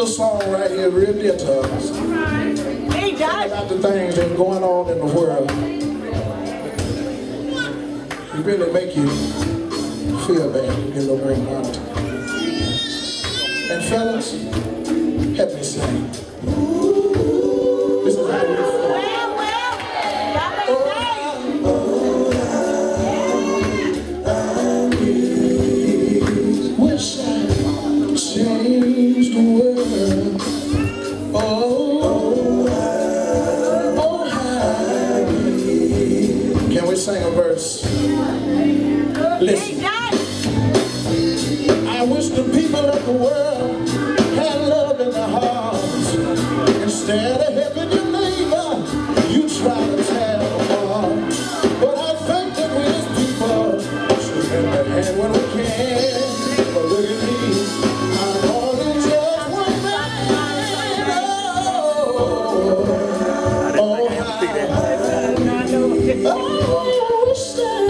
song right here real dear to us. Hey, Josh. About the things that's going on in the world. It really make you feel bad, you get a little great heart. And fellas, help me sing. This is how we feel. Wish I changed the world. Can we sing a verse? Listen. I wish the people of the world had love in their hearts. Instead of helping your neighbor, you try to tear them apart. But I think that we as people should lend a hand when we can. But look at me, I'm only just one man. Oh, I wish that